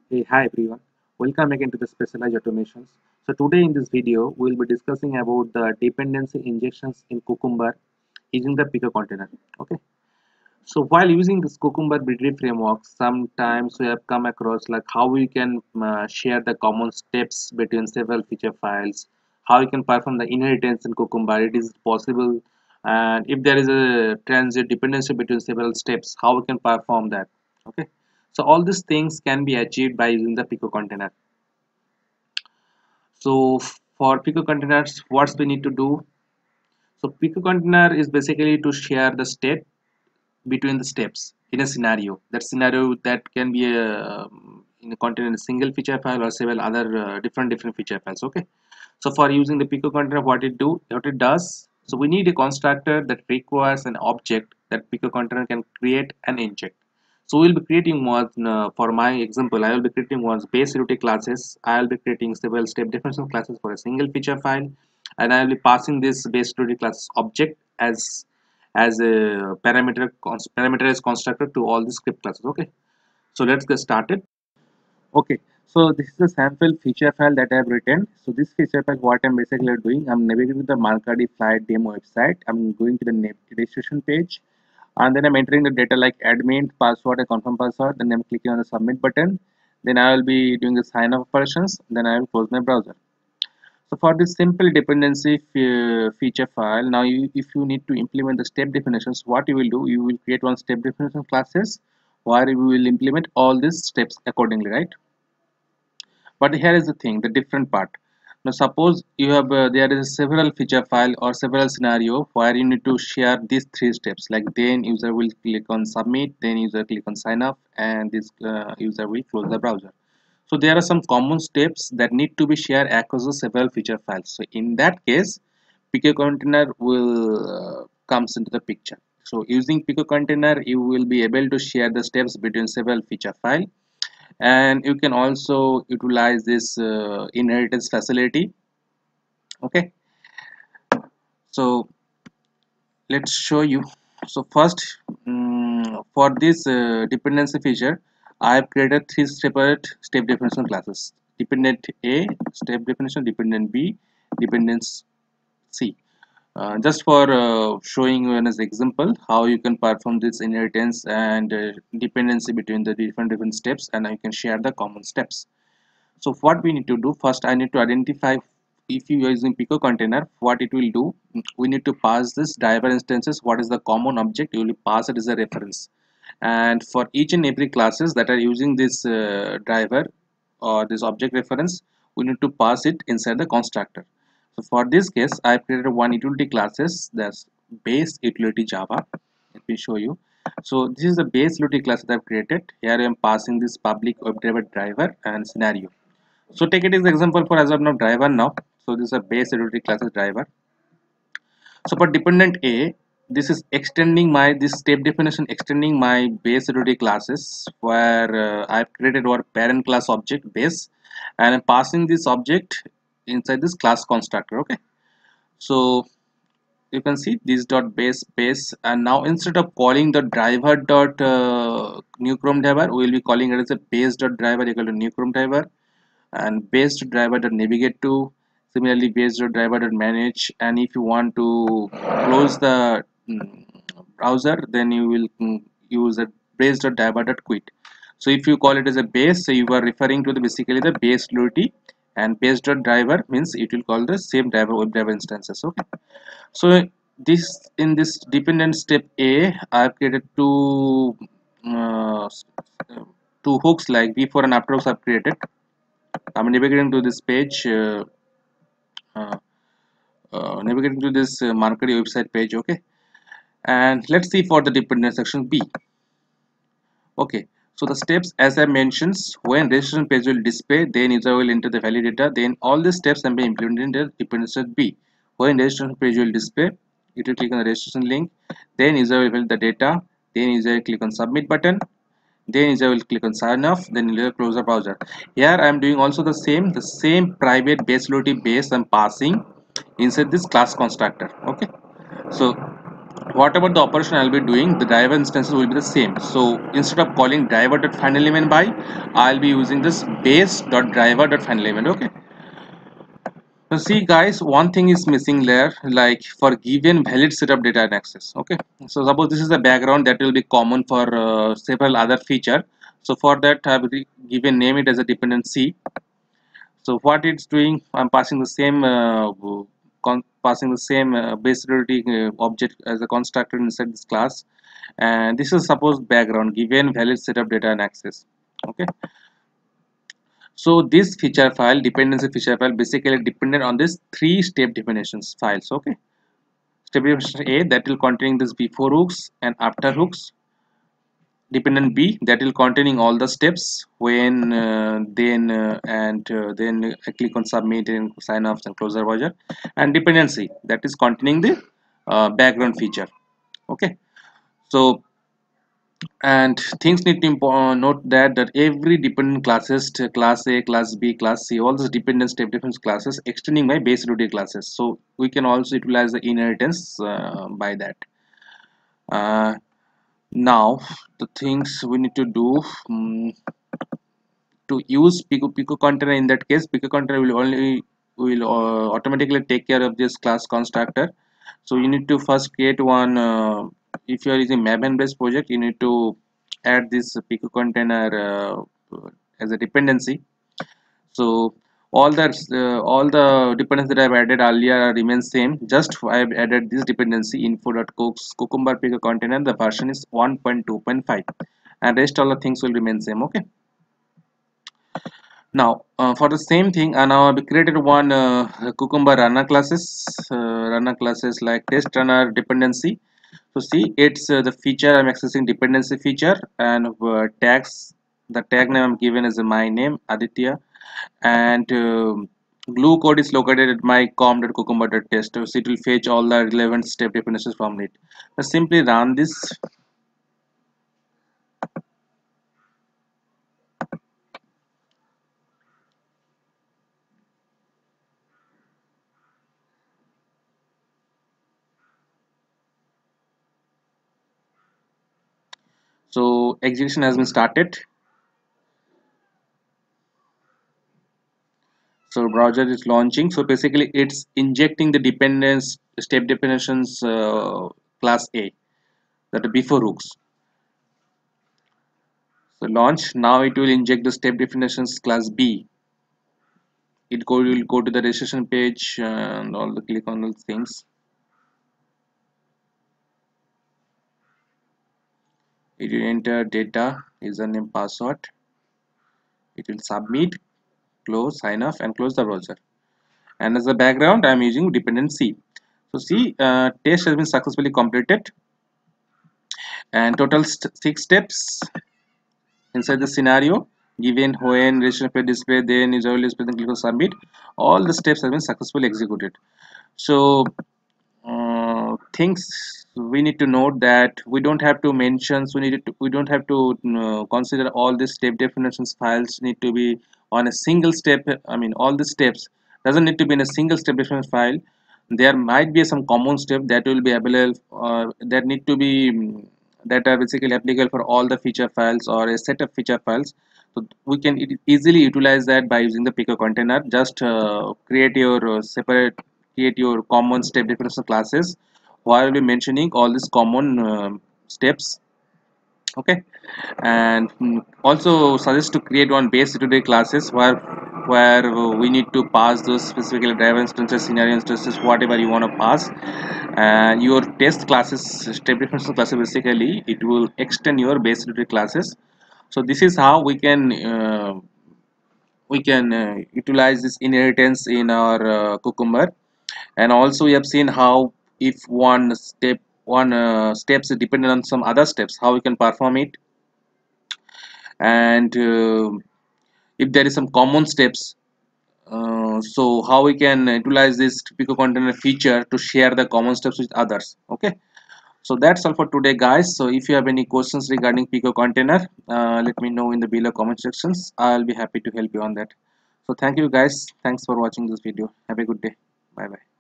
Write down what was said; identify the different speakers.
Speaker 1: Hey, hi everyone. Welcome again to the Specialized Automations. So today in this video, we'll be discussing about the dependency injections in Cucumber using the Picocontainer. Okay. So while using this Cucumber BD framework, sometimes we have come across like how we can share the common steps between several feature files, how we can perform the inheritance in Cucumber. It is possible, and if there is a transit dependency between several steps, how we can perform that. Okay. So all these things can be achieved by using the Picocontainer. So for Picocontainers, what we need to do? So Picocontainer is basically to share the state between the steps in a scenario. That scenario that can be in a contain a single feature file or several other different feature files. Okay. So for using the Picocontainer, what it does. So we need a constructor that requires an object that Picocontainer can create and inject. So we'll be creating one for my example. I will be creating one base utility classes. I will be creating several step definition classes for a single feature file, and I will be passing this base utility class object as a parameterized constructor to all the script classes. Okay, so let's get started. Okay, so this is a sample feature file that I have written. So this feature file, what I'm basically doing, I'm navigating to the Markadi flight demo website. I'm going to the registration page, and then I'm entering the data like admin, password, and confirm password. Then I'm clicking on the submit button. Then I will be doing the sign up operations. Then I will close my browser. So for this simple dependency feature file, now if you need to implement the step definitions, what you will do, you will create one step definition classes where you will implement all these steps accordingly, right? But here is the thing, the different part. Now suppose you have there is several feature file or several scenario where you need to share these three steps, like then user will click on submit, then user click on sign up, and this user will close the browser. So there are some common steps that need to be shared across the several feature files. So in that case, Picocontainer will comes into the picture. So using Picocontainer, you will be able to share the steps between several feature file, and you can also utilize this inheritance facility. Okay, so let's show you. So first, for this dependency feature, I have created three separate step definition classes: dependent A step definition, dependent B, dependent C. Just for showing you as example how you can perform this inheritance and dependency between the different steps, and you can share the common steps. So what we need to do first, I need to identify, if you are using Picocontainer, what it will do. We need to pass this driver instances. What is the common object? You will pass it as a reference, and for each and every classes that are using this driver or this object reference, we need to pass it inside the constructor. So for this case, I have created one utility classes, that's base utility Java. Let me show you. So this is the base utility class that I've created. Here I am passing this public WebDriver driver and scenario. So take it as example for as of now driver now. So this is a base utility classes driver. So for dependent A, this is extending my this step definition, extending my base utility classes where I've created our parent class object base, and I'm passing this object inside this class constructor. Okay, so you can see this dot base, and now instead of calling the driver dot new chrome driver, we will be calling it as a base dot driver equal to new chrome driver, and based driver dot navigate to, similarly based driver dot manage. And if you want to close the browser, then you will use a base dot driver dot quit. So if you call it as a base, so you are referring to the basically the base utility, and base dot driver means it will call the same driver web driver instances. Okay, so this in this dependent step A, I've created uh, two hooks like before and after hooks I've created. I'm navigating to this page, uh, navigating to this Marketing website page. Okay, and let's see for the dependent section B. Okay, so the steps as I mentioned, when registration page will display, then user will enter the valid data. Then all the steps can be implemented in the dependent set B. When registration page will display, you will click on the registration link. Then user will fill the data. Then user will click on submit button. Then user will click on sign off. Then user close the browser. Here I am doing also the same private base utility base I'm passing inside this class constructor. Okay, so whatever the operation I'll be doing, the driver instances will be the same. So instead of calling driver.finalelement by, I'll be using this base.driver.finalelement. Okay. Now see guys, one thing is missing there, like for given valid set of data and access. Okay. So suppose this is the background that will be common for several other feature. So for that I have given name it as a dependency. So what it's doing, I'm passing the same base object as a constructor inside this class, and this is suppose background given valid set of data and access. Okay. So this feature file, dependency feature file, basically dependent on this three step definitions files. Okay. Step definition A, that will contain this before hooks and after hooks. Dependent B, that will containing all the steps when then I click on submit and sign off and close the browser. And dependency, that is containing the background feature. Okay. So and things need to note that every dependent classes, class A, class B, class C, all these dependent step difference classes extending my base duty classes. So we can also utilize the inheritance by that. uh, Now the things we need to do, to use Picocontainer, in that case Picocontainer will automatically take care of this class constructor. So you need to first create one, if you are using Maven based project, you need to add this Picocontainer as a dependency. So all the dependencies that I've added earlier remain same, just I've added this dependency info.cooks cucumber Picocontainer. The version is 1.2.5 and rest all the things will remain same. Okay. Now for the same thing, now we created one cucumber runner classes like test runner dependency. So see, it's the feature I'm accessing dependency feature, and tags, the tag name I'm given as my name Aditya, and glue code is located at my com.cucumber.test. So it will fetch all the relevant step dependencies from it. Now simply run this. So execution has been started. So browser is launching. So basically it's injecting the dependence step dependencies class A, that are before hooks. So launch. Now it will inject the step definitions class B. Will go to the registration page and all the click on those things. It will enter data, username, password. It will submit, close, sign off, and close the browser. And as a background, I am using dependency. So see, test has been successfully completed, and total 6 steps inside the scenario. Given when registration page display, then is always present, click on submit. All the steps have been successfully executed. So things we need to note that we don't have to mention, so we don't have to consider all the step definitions files need to be on a single step. I mean, all the steps doesn't need to be in a single step definition file. There might be some common step that will be available, that need to be that are basically applicable for all the feature files or a set of feature files. So we can easily utilize that by using the Picocontainer. Just create your common step definition classes while we mentioning all these common steps. Okay. And also suggest to create one base today classes where we need to pass those specifically driver instances, scenario instances, whatever you want to pass. And your test classes, step definition classes, basically it will extend your base today classes. So this is how we can utilize this inheritance in our cucumber. And also we have seen how if one steps is dependent on some other steps, how we can perform it. And if there is some common steps, so how we can utilize this Picocontainer feature to share the common steps with others. Okay. So that's all for today guys. So if you have any questions regarding Picocontainer, let me know in the below comment sections. I'll be happy to help you on that. So thank you guys, thanks for watching this video. Have a good day. Bye bye.